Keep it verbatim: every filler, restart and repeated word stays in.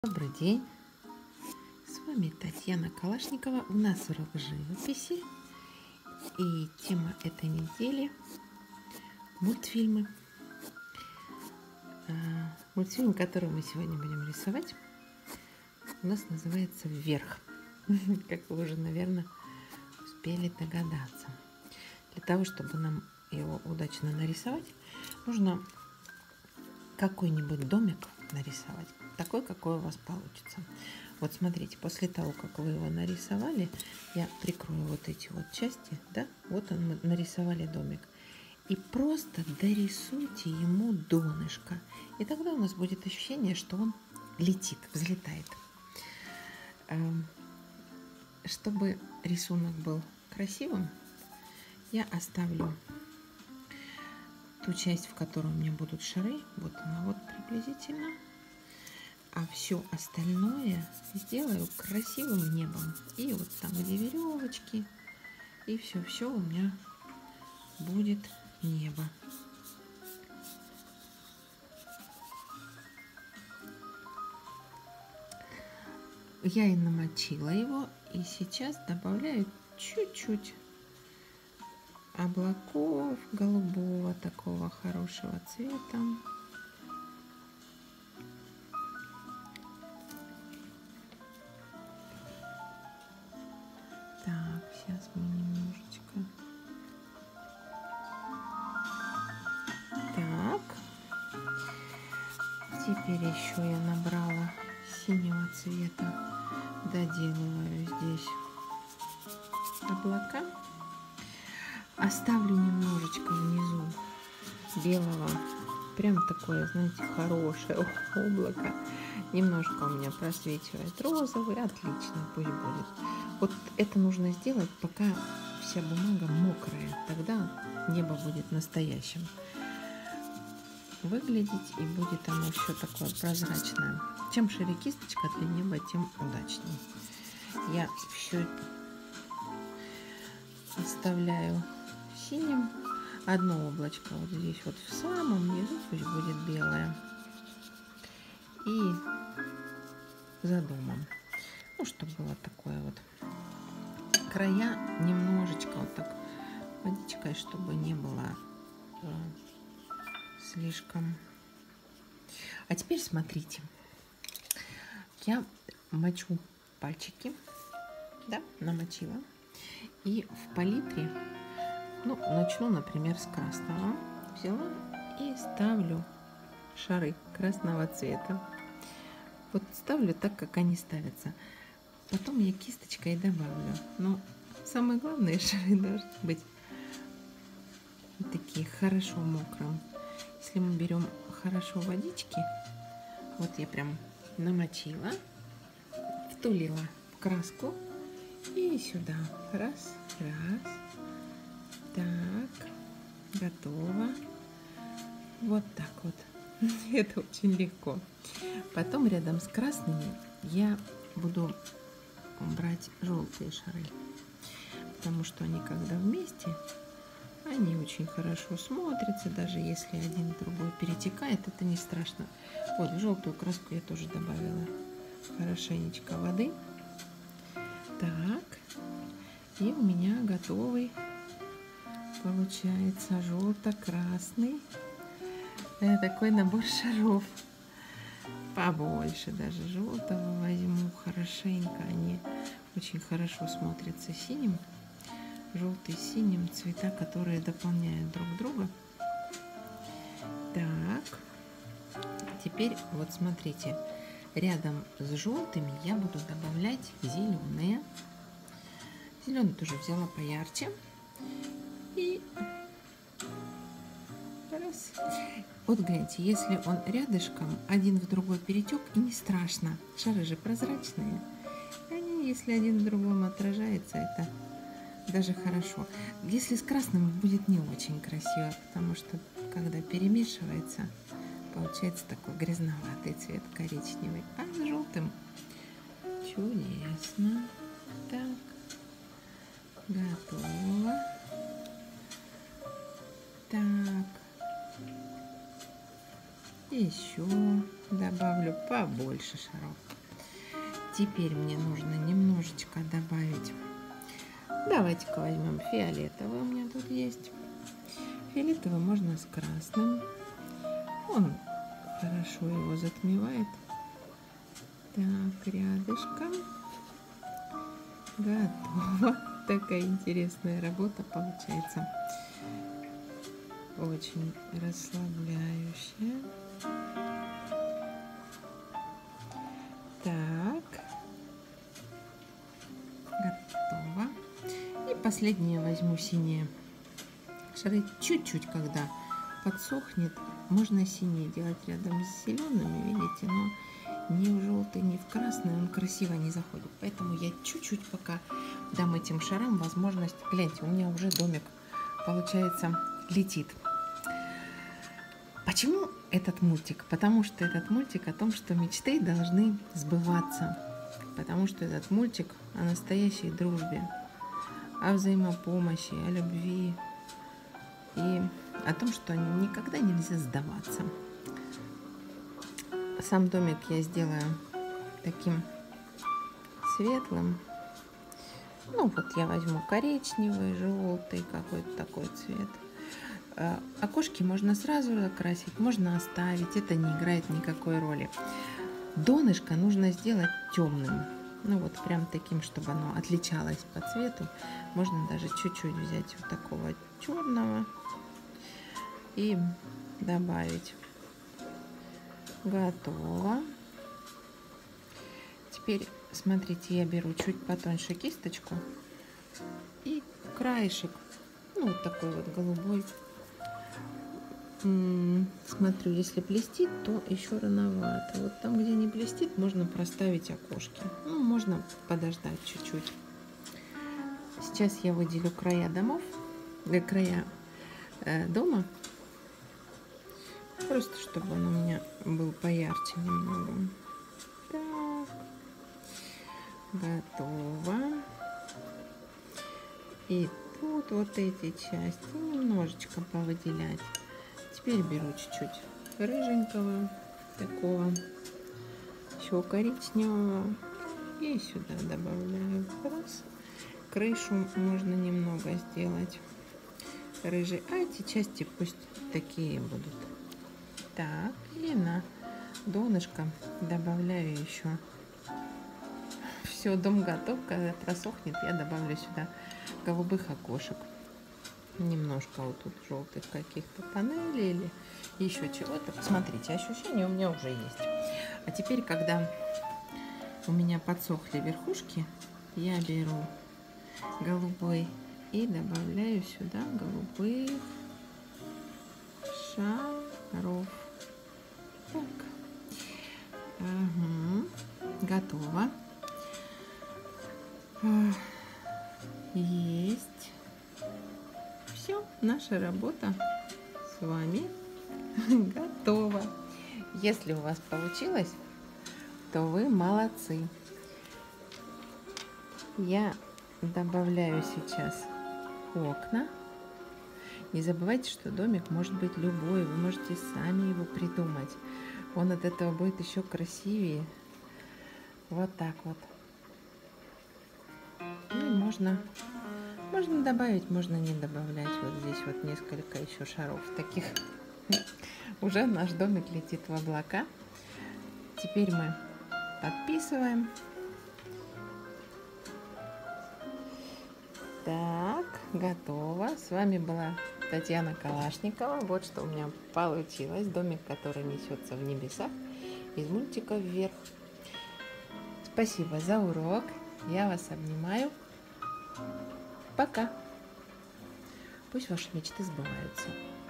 Добрый день! С вами Татьяна Калашникова. У нас урок живописи. И тема этой недели – мультфильмы. Мультфильм, который мы сегодня будем рисовать, у нас называется «Вверх». Как вы уже, наверное, успели догадаться. Для того, чтобы нам его удачно нарисовать, нужно какой-нибудь домик нарисовать, такой, какой у вас получится. Вот смотрите, после того, как вы его нарисовали, я прикрою вот эти вот части, да, вот он, мы нарисовали домик. И просто дорисуйте ему донышко. И тогда у нас будет ощущение, что он летит, взлетает. Чтобы рисунок был красивым, я оставлю ту часть, в которой у меня будут шары, вот она вот приблизительно, а все остальное сделаю красивым небом. И вот там где веревочки, и все-все у меня будет небо. Я и намочила его, и сейчас добавляю чуть-чуть облаков голубого, такого хорошего цвета. Так, сейчас мы немножечко. Так. Теперь еще я набрала синего цвета. Доделываю здесь облака. Оставлю немножечко внизу белого, прям такое, знаете, хорошее облако. Немножко у меня просвечивает розовый, отлично, пусть будет. Вот это нужно сделать, пока вся бумага мокрая, тогда небо будет настоящим выглядеть, и будет оно все такое прозрачное. Чем шире кисточка для неба, тем удачнее. Я все оставляю синим. Одно облачко вот здесь вот в самом низу пусть будет белое. И за домом. Ну, чтобы было такое вот. Края немножечко вот так водичкой, чтобы не было э, слишком. А теперь смотрите. Я мочу пальчики. Да, намочила. И в палитре, ну, начну, например, с красного. Взяла и ставлю шары красного цвета. Вот ставлю так, как они ставятся. Потом я кисточкой добавлю. Но самое главное, шары должны быть вот такие хорошо мокрым. Если мы берем хорошо водички, вот я прям намочила, втулила в краску и сюда. Раз, раз. Так, готово. Вот так вот. Это очень легко. Потом рядом с красными я буду брать желтые шары, потому что они, когда вместе, они очень хорошо смотрятся. Даже если один другой перетекает, это не страшно. Вот в желтую краску я тоже добавила хорошенечко воды. Так, и у меня готовый получается желто-красный такой набор шаров. Побольше даже желтого возьму хорошенько. Они очень хорошо смотрятся синим. Желтый с синим, цвета, которые дополняют друг друга. Так, теперь вот смотрите, рядом с желтыми я буду добавлять зеленые. Зеленый тоже взяла поярче. И раз. Вот гляньте, если он рядышком, один в другой перетек, и не страшно. Шары же прозрачные. Они, если один в другом отражается, это даже хорошо. Если с красным будет не очень красиво, потому что когда перемешивается, получается такой грязноватый цвет, коричневый. А с желтым чудесно. Так, готово. Так. Еще добавлю побольше шаров. Теперь мне нужно немножечко добавить. Давайте-ка возьмем фиолетовый, у меня тут есть. Фиолетовый можно с красным. Он хорошо его затмевает. Так, рядышком. Готово. Такая интересная работа получается. Очень расслабляющая. Так. Готово. И последнее возьму синее. Шары чуть-чуть, когда подсохнет, можно синие делать рядом с зелеными, видите, но ни в желтый, ни в красный он красиво не заходит. Поэтому я чуть-чуть пока дам этим шарам возможность. Гляньте, у меня уже домик, получается, летит. Почему этот мультик? Потому что этот мультик о том, что мечты должны сбываться. Потому что этот мультик о настоящей дружбе, о взаимопомощи, о любви и о том, что никогда нельзя сдаваться. Сам домик я сделаю таким светлым. Ну вот я возьму коричневый, желтый, какой-то такой цвет. Окошки можно сразу закрасить, можно оставить, это не играет никакой роли. Донышко нужно сделать темным, ну вот прям таким, чтобы оно отличалось по цвету. Можно даже чуть-чуть взять вот такого черного и добавить. Готово. Теперь смотрите, я беру чуть потоньше кисточку и краешек, ну вот такой вот голубой. Смотрю, если блестит, то еще рановато. Вот там, где не блестит, можно проставить окошки. Ну, можно подождать чуть-чуть. Сейчас я выделю края домов, э, края э, дома, просто чтобы он у меня был поярче немного. Так, готово. И тут вот эти части немножечко повыделять. Теперь беру чуть-чуть рыженького, такого, еще коричневого, и сюда добавляю. Раз. Крышу можно немного сделать рыжий, а эти части пусть такие будут. Так, и на донышко добавляю еще. Все, дом готов. Когда просохнет, я добавлю сюда голубых окошек. Немножко вот тут желтых каких-то панелей или еще чего-то. Посмотрите, ощущения у меня уже есть. А теперь, когда у меня подсохли верхушки, я беру голубой и добавляю сюда голубых шаров. Так. Ага. Готово. Есть. Все, наша работа с вами готова. Если у вас получилось, то вы молодцы. Я добавляю сейчас окна. Не забывайте, что домик может быть любой. Вы можете сами его придумать. Он от этого будет еще красивее. Вот так вот. И можно... Можно добавить, можно не добавлять. Вот здесь вот несколько еще шаров таких. Уже наш домик летит в облака. Теперь мы подписываем. Так, готово. С вами была Татьяна Калашникова. Вот что у меня получилось. Домик, который несется в небесах. Из мультика вверх. Спасибо за урок. Я вас обнимаю. Пока. Пусть ваши мечты сбываются.